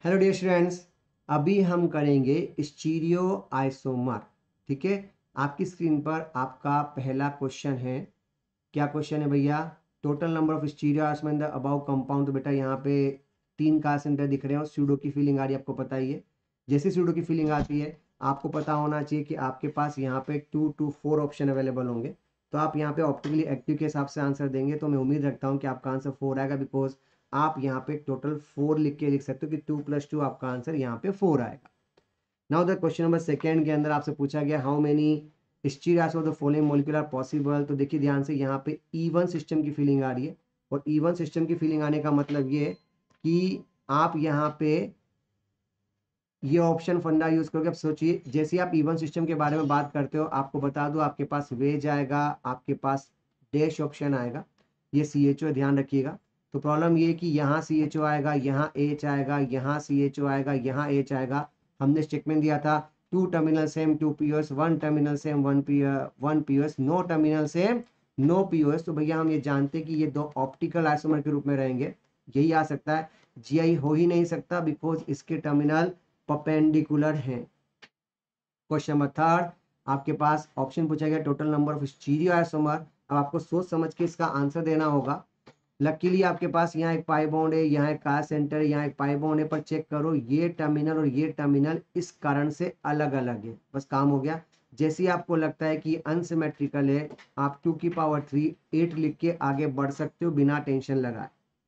Hello dear students, अभी हम करेंगे स्टीरियो आइसोमर। ठीक है, आपकी स्क्रीन पर आपका पहला क्वेश्चन है। क्या क्वेश्चन है भैया? Total number of stereo isomer in the above compound. तो बेटा यहाँ पे 3 कार सेंटर दिख रहे हैं और स्यूडो की फीलिंग आ रही है, आपको पता ही है। जैसे स्यूडो की फीलिंग आती है आपको पता होना चाहिए कि आपके पास यहाँ पे 2 to 4 ऑप्शन अवेलेबल होंगे। तो आप यहाँ पे ऑप्टिकली एक्टिव के हिसाब से आंसर देंगे, तो मैं उम्मीद रखता हूँ कि आपका आंसर 4 आएगा, बिकॉज आप यहाँ पे टोटल 4 लिख के लिख सकते हो कि 2 + 2 आपका आंसर यहाँ पे 4 आएगा। Now the question number second के अंदर आपसे पूछा गया how many stereos of the following molecule are possible. तो देखिए ध्यान से, यहाँ पे E1 सिस्टम की फीलिंग आ रही है, और E1 सिस्टम की फीलिंग आने का मतलब ये है कि आप यहाँ पे ये ऑप्शन फंडा यूज करोगे। अब सोचिए, जैसे आप E1 सिस्टम के बारे में बात करते हो, आपको बता दो आपके पास वेज आएगा, आपके पास डैश ऑप्शन आएगा, ये CHO ध्यान रखिएगा। तो प्रॉब्लम ये है कि यहाँ CHO आएगा, यहाँ H आएगा, यहाँ CHO आएगा, यहाँ H आएगा। हमने स्टेटमेंट दिया था 2 terminal same 2 POS, 1 terminal same 1 POS, no terminal same no POS। तो भैया हम ये जानते हैं कि ये दो ऑप्टिकल आइसोमर के रूप में रहेंगे, यही आ सकता है। GI हो ही नहीं सकता बिकॉज इसके टर्मिनल परपेंडिकुलर हैं। क्वेश्चन नंबर थर्ड, आपके पास ऑप्शन पूछा गया total number of stereo isomer. अब आपको सोच समझ के इसका आंसर देना होगा। लकीली आपके पास यहाँ एक पाई बॉन्ड है, यहाँ एक कार सेंटर है, यहाँ एक पाई बॉन्ड है, पर चेक करो ये टर्मिनल और ये टर्मिनल इस कारण से अलग अलग है। बस काम हो गया। जैसे ही आपको लगता है कि अनसिमेट्रिकल है, आप 2⁻³ 8 लिख के आगे बढ़ सकते हो बिना टेंशन लगाए।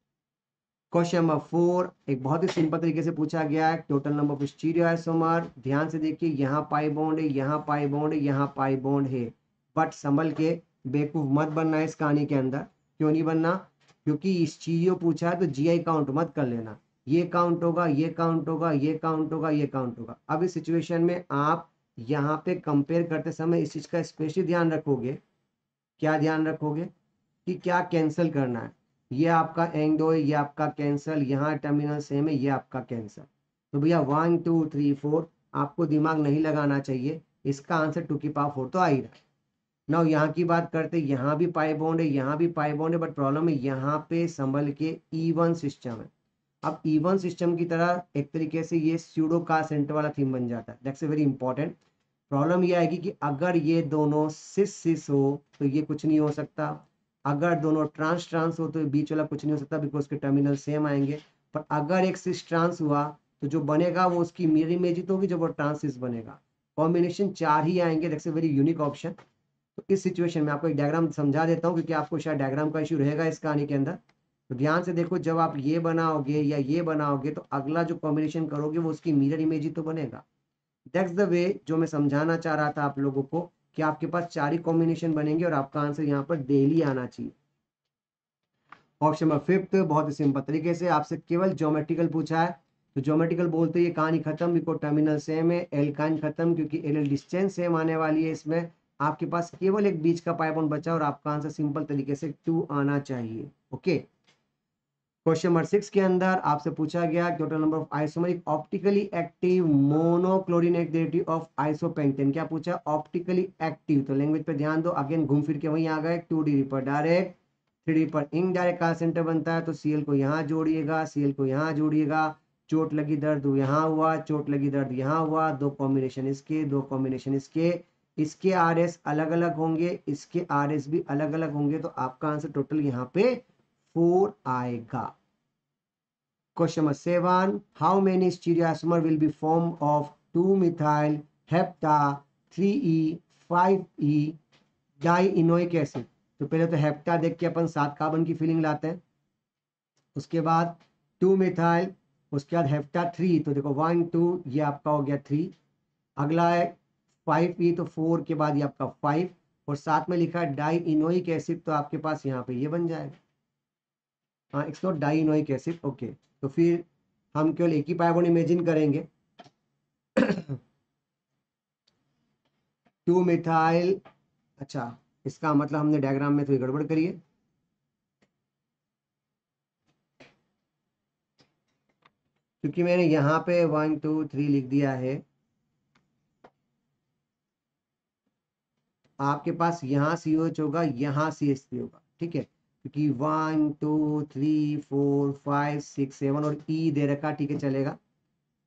क्वेश्चन नंबर 4 एक बहुत ही सिंपल तरीके से पूछा गया है, total number of stereo isomer. ध्यान से देखिए, यहाँ पाई बॉन्ड है, यहाँ पाई बॉन्ड है, यहाँ पाई बॉन्ड है, बट संभल के बेवकूफ मत बनना है इस कहानी के अंदर। क्यों नहीं बनना? क्योंकि स्टीरियो पूछा है तो GI काउंट मत कर लेना। ये काउंट होगा, ये काउंट होगा, ये काउंट होगा, ये काउंट होगा। अब इस सिचुएशन में आप यहाँ पे कंपेयर करते समय इस चीज का स्पेशली ध्यान रखोगे। क्या ध्यान रखोगे? कि क्या कैंसिल करना है। ये आपका एंड है, ये आपका कैंसल, यहाँ टर्मिनल सेम है, ये आपका कैंसल। तो भैया 1 2 3 4 आपको दिमाग नहीं लगाना चाहिए, इसका आंसर 2⁻4 तो आ ही रहा है। ना यहाँ की बात करते, यहाँ भी पाई बॉन्ड है, यहाँ भी पाई बॉन्ड है, बट प्रॉब्लम है यहाँ पे संभल के E1 सिस्टम है। अब E1 सिस्टम की तरह एक तरीके से ये स्यूडो का सेंटर वाला थीम बन जाता है। That's a very important. Problem ये आएगी कि अगर ये दोनों सिस सिस हो तो ये कुछ नहीं हो सकता, अगर दोनों ट्रांस ट्रांस हो तो ये बीच वाला कुछ नहीं हो सकता बिकॉज के टर्मिनल सेम आएंगे। पर अगर एक सिस ट्रांस हुआ तो जो बनेगा वो उसकी मिरर इमेज ही तो होगी, जब वो ट्रांस सिस बनेगा। कॉम्बिनेशन 4 ही आएंगे। That's a very unique option. तो इस सिचुएशन में आपको एक डायग्राम समझा देता हूँ, क्योंकि आपको शायद डायग्राम का इशू रहेगा इस कहानी के अंदर। तो ध्यान से देखो, जब आप ये बनाओगे या ये बनाओगे तो अगला जो कॉम्बिनेशन करोगे वो उसकी मिरर इमेज ही तो बनेगा। दैट्स द वे जो मैं समझाना चाह रहा था आप लोगों को, कि आपके पास 4 ही कॉम्बिनेशन बनेंगे और आपका आंसर यहाँ पर डेली आना चाहिए। ऑप्शन नंबर 5 बहुत ही सिंपल तरीके से आपसे केवल ज्योमेट्रिकल पूछा है। तो ज्योमेट्रिकल बोलते ये कहानी खत्म, बिकॉज टर्मिनल सेम है, एल्काइन खत्म क्योंकि एल डिस्टेंस सेम आने वाली है। इसमें आपके पास केवल एक बीच का पाई बॉन्ड बचा और आपका आंसर सिंपल तरीके से 2 आना चाहिए। ओके। क्वेश्चन नंबर 6 के अंदर आपसे पूछा गया total number of isomeric optically active monochlorinate derivative of isopentane. क्या पूछा? Optically active. तो लैंग्वेज पे ध्यान दो, अगेन घूम फिर के वहीं आ गए। 2 डिग्री पर डायरेक्ट, 3 डिग्री पर इनडायरेक्ट का सेंटर बनता है। तो Cl को यहाँ जोड़िएगा, Cl को यहाँ जोड़िएगा। चोट लगी दर्द यहाँ हुआ, चोट लगी दर्द यहाँ हुआ। दो कॉम्बिनेशन इसके, दो कॉम्बिनेशन इसके RS अलग अलग होंगे, इसके RS भी अलग अलग होंगे। तो आपका आंसर टोटल यहाँ पे 4 आएगा। Question number 7 how many stereoisomer will be form of 2-methyl hepta 3E 5E dienoic acid. तो पहले तो हेप्टा देख के अपन 7 कार्बन की फीलिंग लाते हैं, उसके बाद 2-methyl, उसके बाद हेप्टा 3। तो देखो 1 2 ये आपका हो गया 3, अगला है 5E तो 4 के बाद ये आपका 5, और साथ में लिखा है डाइइनोइक एसिड। तो आपके पास यहाँ पे ये बन जाएगा, हाँ it's not dienoic acid. Okay, तो फिर हम केवल एक ही पाई बॉन्ड इमेजिन करेंगे। 2-methyl, अच्छा इसका मतलब हमने डायग्राम में थोड़ी गड़बड़ करी है। क्योंकि मैंने यहाँ पे 1 2 3 लिख दिया है, आपके पास यहाँ COH होगा, यहाँ CH3 होगा। ठीक है, क्योंकि 1 2 3 4 5 6 7 और E दे रखा, ठीक है चलेगा।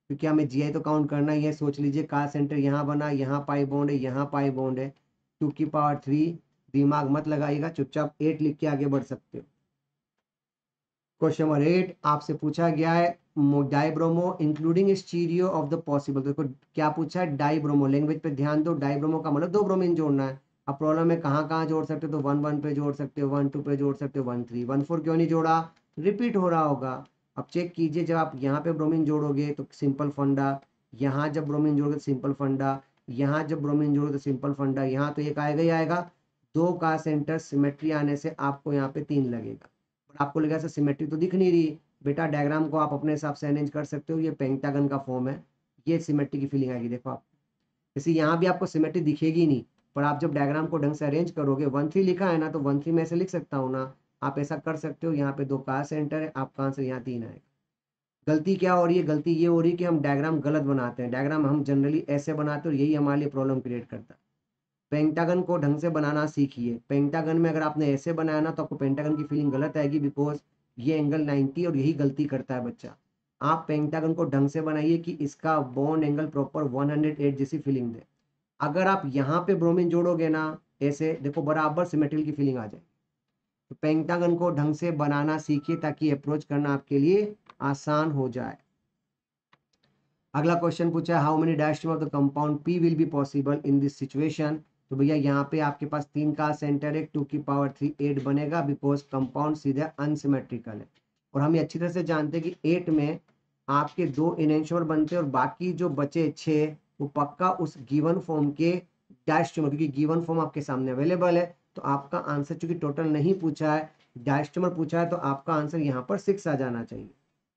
क्योंकि हमें जीआई तो काउंट करना ही है। सोच लीजिए कार सेंटर यहाँ बना, यहाँ पाई बॉन्ड है, यहाँ पाई बॉन्ड है, 2 की पावर 3, दिमाग मत लगाइएगा, चुपचाप 8 लिख के आगे बढ़ सकते हो। क्वेश्चन नंबर 8 आपसे पूछा गया है dibromo including stereo of the possible. देखो क्या पूछा है, डाइब्रोमो, लैंग्वेज पे ध्यान दो। डाइब्रोमो का मतलब 2 ब्रोमीन जोड़ना है। अब प्रॉब्लम में कहाँ जोड़ सकते हो, तो 1 1 पे जोड़ सकते हो, 1 2 पे जोड़ सकते हो, 1 3 1 4 क्यों नहीं जोड़ा, रिपीट हो रहा होगा। अब चेक कीजिए, जब आप यहाँ पे ब्रोमीन जोड़ोगे तो सिंपल फंडा, यहाँ जब ब्रोमीन जोड़ोगे तो सिंपल फंडा, यहाँ जब ब्रोमीन जोड़ोगे तो सिंपल फंडा, यहाँ तो एक आएगा ही आएगा। 2 का सेंटर सिमेट्री आने से आपको यहाँ पे 3 लगेगा। आपको लगा ऐसा सिमेट्री तो दिख नहीं रही बेटा, डायग्राम को आप अपने हिसाब से अरेंज कर सकते हो। ये पेंटागन का फॉर्म है, ये सिमेट्री की फीलिंग आएगी। देखो आप, जैसे यहाँ भी आपको सिमेट्री दिखेगी नहीं, पर आप जब डायग्राम को ढंग से अरेंज करोगे, 1 3 लिखा है ना, तो 1 3 में ऐसे लिख सकता हूँ ना, आप ऐसा कर सकते हो। यहाँ पे 2 का सेंटर है, आपका आंसर यहाँ 3 आएगा। गलती क्या हो रही है, गलती ये हो रही है कि हम डायग्राम गलत बनाते हैं। डायग्राम हम जनरली ऐसे बनाते हैं और यही हमारे लिए प्रॉब्लम क्रिएट करता है। पेंटागन को ढंग से बनाना सीखिए। पेंटागन में अगर आपने ऐसे बनाया ना, तो आपको पेंटागन की फीलिंग गलत आएगी, बिकॉज ये एंगल 90 और यही गलती करता है बच्चा। आप पेंटागन को ढंग से बनाइए कि इसका बॉन्ड एंगल प्रॉपर 108 जैसी फीलिंग दे। अगर आप यहाँ पे ब्रोमीन जोड़ोगे ना, ऐसे देखो बराबर सिमेट्रिकल की फीलिंग आ जाए। तो पेंटागन को ढंग से बनाना सीखिए ताकि अप्रोच करना आपके लिए आसान हो जाए। अगला क्वेश्चन पूछा है, how many dash of the compound P will be possible in this situation. तो भैया यहाँ पे आपके पास 3 का सेंटर है, 2 की पावर 3 8 बनेगा, बिकॉज कंपाउंड सीधे अनसिमेट्रिकल है। और हम ये अच्छी तरह से जानते हैं कि 8 में आपके 2 इनएंश्योर बनते हैं और बाकी जो बचे 6 वो पक्का उस गिवन फॉर्म के डैश ट्यूमर, क्योंकि गिवन फॉर्म आपके सामने अवेलेबल है। तो आपका आंसर चूंकि टोटल नहीं पूछा है, डैश ट्यूमर पूछा है, तो आपका आंसर यहाँ पर 6 आ जाना चाहिए।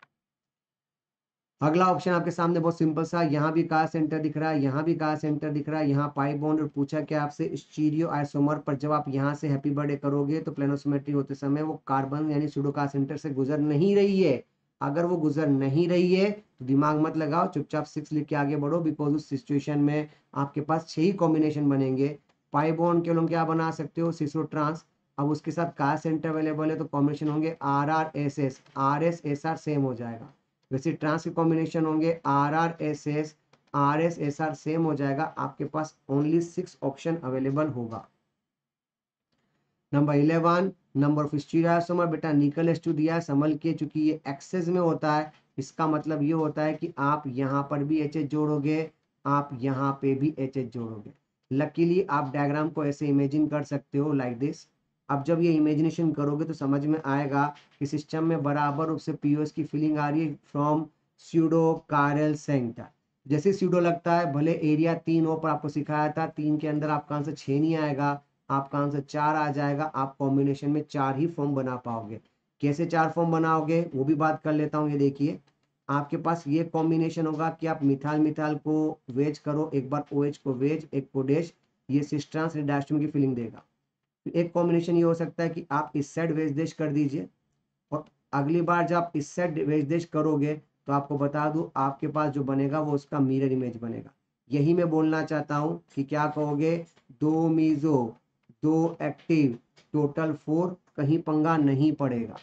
अगला ऑप्शन आपके सामने बहुत सिंपल सा, यहाँ भी कार सेंटर दिख रहा है, यहाँ भी कार सेंटर दिख रहा है, यहाँ पाई बॉन्ड, और पूछा क्या आपसे स्टीरियो आइसोमर। पर जब आप यहाँ से हैप्पी बर्थडे करोगे तो प्लेनोसिमेट्री होते समय वो कार्बन यानी सूडो कार सेंटर से गुजर नहीं रही है। अगर वो गुजर नहीं रही है तो दिमाग मत लगाओ, चुपचाप 6 लिख के आगे बढ़ो, बिकॉज उस सिचुएशन में आपके पास 6 ही कॉम्बिनेशन बनेंगे। पाई बॉन्ड के लोग क्या बना सकते हो, सिसो ट्रांस। अब उसके साथ कार सेंटर अवेलेबल है तो कॉम्बिनेशन होंगे R R S S, R S S R same हो जाएगा। वैसे ट्रांस के कॉम्बिनेशन होंगे R R S S, R S S R same हो जाएगा। आपके पास ओनली 6 ऑप्शन अवेलेबल होगा। Number 11, number of stereoisomer. बेटा निकल एस2 दिया है, संभल के, चूंकि ये एक्सेस में होता है, इसका मतलब ये होता है कि आप यहाँ पर भी एच एच जोड़ोगे, आप यहाँ पे भी एच एच जोड़ोगे। लकीली आप डायग्राम को ऐसे इमेजिन कर सकते हो लाइक दिस। अब जब ये इमेजिनेशन करोगे तो समझ में आएगा कि सिस्टम में बराबर रूप से पीओएस की फीलिंग आ रही है फ्रॉम स्यूडो कारेल सेंटर। जैसे स्यूडो लगता है, भले एरिया 3 हो, पर आपको सिखाया था 3 के अंदर आपका आंसर 6 नहीं आएगा, आपका आंसर 4 आ जाएगा। आप कॉम्बिनेशन में 4 ही फॉर्म बना पाओगे। कैसे 4 फॉर्म बनाओगे वो भी बात कर लेता हूँ। ये देखिए, आपके पास ये कॉम्बिनेशन होगा कि आप मिथाल मिथाल को वेज करो, एक बार OH को वेज, एक को डैश, ये सिस्ट्रांस डायस्टम की फीलिंग देगा। एक कॉम्बिनेशन ये हो सकता है कि आप इस साइड वेज देश कर दीजिए, और अगली बार जब आप इस साइड वेज देश करोगे तो आपको बता दूं आपके पास जो बनेगा वो उसका मिरर इमेज बनेगा। यही मैं बोलना चाहता हूं कि क्या कहोगे, 2 मीजो, 2 एक्टिव, टोटल 4, कहीं पंगा नहीं पड़ेगा।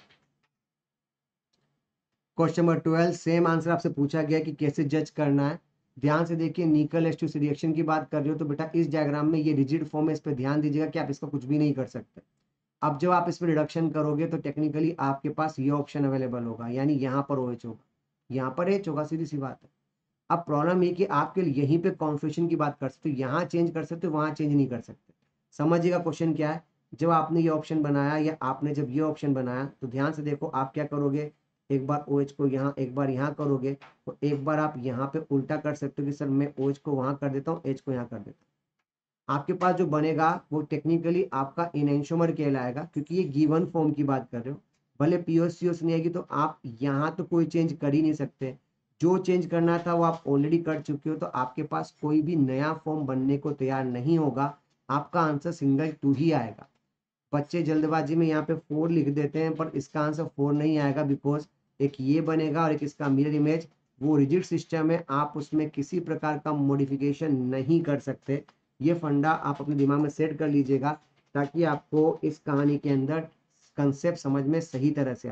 क्वेश्चन नंबर 12, सेम आंसर आपसे पूछा गया कि कैसे जज करना है। ध्यान से देखिए, निकल एस2 से रिएक्शन की बात कर रहे हो तो बेटा इस डायग्राम में ये रिजिड फॉर्म है, इस पर ध्यान दीजिएगा कि आप इसका कुछ भी नहीं कर सकते। अब जब आप इस पर रिडक्शन करोगे तो टेक्निकली आपके पास ये ऑप्शन अवेलेबल होगा, यानी यहाँ पर OH होगा, यहाँ पर H होगा, सीधी सी बात है। अब प्रॉब्लम ये कि आपके लिए यहीं पे कॉन्फ़िगरेशन की बात कर सकते हो, यहाँ चेंज कर सकते हो, वहाँ चेंज नहीं कर सकते। समझिएगा क्वेश्चन क्या है। जब आपने ये ऑप्शन बनाया या आपने जब ये ऑप्शन बनाया तो ध्यान से देखो आप क्या करोगे, एक बार OH को यहाँ, एक बार यहाँ करोगे, तो एक बार आप यहाँ पे उल्टा कर सकते हो कि सर मैं OH को वहाँ कर देता हूँ, H को यहाँ कर देता हूँ। आपके पास जो बनेगा वो टेक्निकली आपका इनएंशोमर कहलाएगा, क्योंकि ये गिवन फॉर्म की बात कर रहे हो। भले पीओसीओस नहीं आएगी तो आप यहाँ तो कोई चेंज कर ही नहीं सकते, जो चेंज करना था वो आप ऑलरेडी कर चुके हो, तो आपके पास कोई भी नया फॉर्म बनने को तैयार नहीं होगा। आपका आंसर सिंगल 2 ही आएगा। बच्चे जल्दबाजी में यहाँ पे 4 लिख देते हैं, पर इसका आंसर 4 नहीं आएगा, बिकॉज एक ये बनेगा और एक इसका मिरर इमेज। वो रिजिड सिस्टम है, आप उसमें किसी प्रकार का मॉडिफिकेशन नहीं कर सकते। ये फंडा आप अपने दिमाग में सेट कर लीजिएगा ताकि आपको इस कहानी के अंदर कंसेप्ट समझ में सही तरह से आए।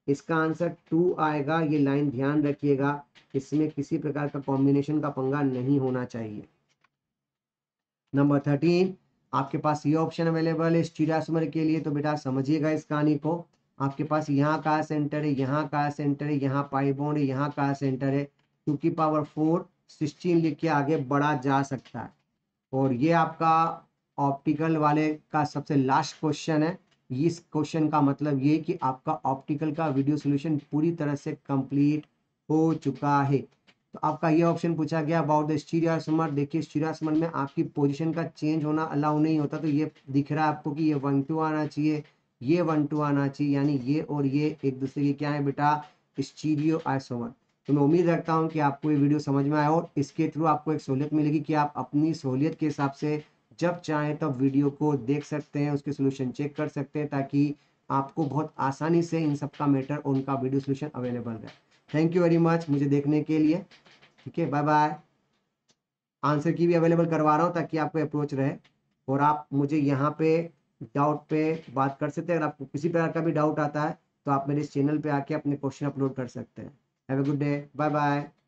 इसका आंसर 2 आएगा। ये लाइन ध्यान रखिएगा, इसमें किसी प्रकार का कॉम्बिनेशन का पंगा नहीं होना चाहिए। नंबर 13, आपके पास ये ऑप्शन अवेलेबल है स्टीरियोआइसोमर के लिए, तो बेटा समझिएगा इस कहानी को। आपके पास यहाँ का सेंटर है, यहाँ का सेंटर है, यहाँ पाई बॉन्ड है, यहाँ का सेंटर है, 2 की पावर 4 16 लिख के आगे बढ़ा जा सकता है। और ये आपका ऑप्टिकल वाले का सबसे लास्ट क्वेश्चन है। इस क्वेश्चन का मतलब ये कि आपका ऑप्टिकल का वीडियो सॉल्यूशन पूरी तरह से कंप्लीट हो चुका है। तो आपका ये ऑप्शन पूछा गया अबाउट द स्टीरियोआइसोमर। देखिए स्टीरियोआइसोमर में आपकी पोजीशन का चेंज होना अलाउ नहीं होता, तो ये दिख रहा है आपको कि ये 1 2 आना चाहिए, ये 1 2 आना चाहिए, यानी ये और ये एक दूसरे के क्या है बेटा, स्टीरियोआइसोमर। तो मैं उम्मीद रखता हूँ कि आपको ये वीडियो समझ में आया और इसके थ्रू आपको एक सहूलियत मिलेगी कि आप अपनी सहूलियत के हिसाब से जब चाहें तब वीडियो को देख सकते हैं, उसके सोल्यूशन चेक कर सकते हैं, ताकि आपको बहुत आसानी से इन सब का मैटर और उनका वीडियो सोल्यूशन अवेलेबल रहे। थैंक यू वेरी मच मुझे देखने के लिए। ठीक है, बाय बाय। आंसर की भी अवेलेबल करवा रहा हूँ ताकि आपको अप्रोच रहे, और आप मुझे यहाँ पे डाउट पे बात कर सकते हैं। अगर आपको किसी प्रकार का भी डाउट आता है तो आप मेरे इस चैनल पे आके अपने क्वेश्चन अपलोड कर सकते हैं। Have a good day, bye bye.